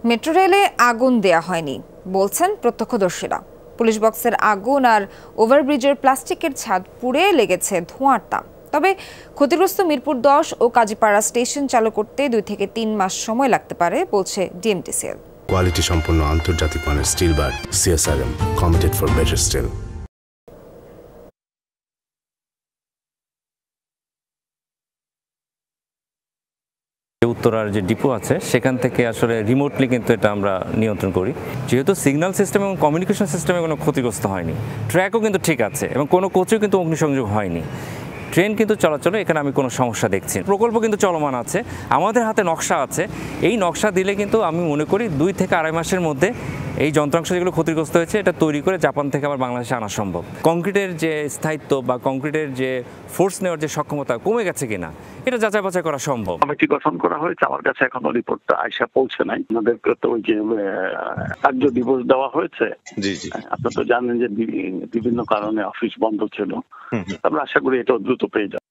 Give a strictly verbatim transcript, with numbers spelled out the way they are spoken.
Metro রেলে আগুন দেয়া হয়নি বলছেন প্রত্যক্ষদর্শীরা। পুলিশ বক্সের আগুন আর ওভারব্রিজের প্লাস্টিকের ছাদ পুড়ে লেগেছে ধোঁয়ার তাপ। তবে ক্ষতিগ্রস্ত মিরপুর দশ ও কাজীপাড়া স্টেশন চালু করতে দুই থেকে তিন মাস সময় লাগতে পারে বলছে ডিএমটিসিএল। কোয়ালিটি সম্পন্ন আন্তর্জাতিক মানের steel bar CSRM, committed for better steel. উত্তরার যে ডিপো আছে সেখান থেকে আসলে রিমোটলি কিন্তু এটা আমরা নিয়ন্ত্রণ করি। যেহেতু সিগন্যাল সিস্টেম এবং কমিউনিকেশন সিস্টেমে কোনো ক্ষতিগ্রস্ত হয়নি, ট্র্যাকও কিন্তু ঠিক আছে এবং কোনো কোচেও কিন্তু অগ্নিসংযোগ হয়নি। ট্রেন কিন্তু চলাচলে এখানে আমি কোনো সমস্যা দেখছি। প্রকল্প কিন্তু চলমান আছে, আমাদের হাতে নকশা আছে। এই নকশা দিলে কিন্তু আমি মনে করি দুই থেকে আড়াই মাসের মধ্যে এই যন্ত্রাংশ যেগুলো ক্ষতিগ্রস্ত হয়েছে এটা তৈরি করে জাপান থেকে আবার বাংলাদেশে আনা সম্ভব। কংক্রিটের যে স্থায়িত্ব বা কংক্রিটের যে ফোর্স নেওয়ার যে সক্ষমতা কমে গেছে কিনা এটা যাচাই বাছাই করা সম্ভব। কমিটি গঠন করা হয়েছে, আমার কাছে এখনো রিপোর্টটা আইসা পৌঁছে নাই। আমাদেরকে তো ওই যে কার্য দিবস দেওয়া হয়েছে। জি জি, আপনারা তো জানেন যে বিভিন্ন কারণে অফিস বন্ধ ছিল। আমরা আশা করি এটা দ্রুত পেয়ে যাবো।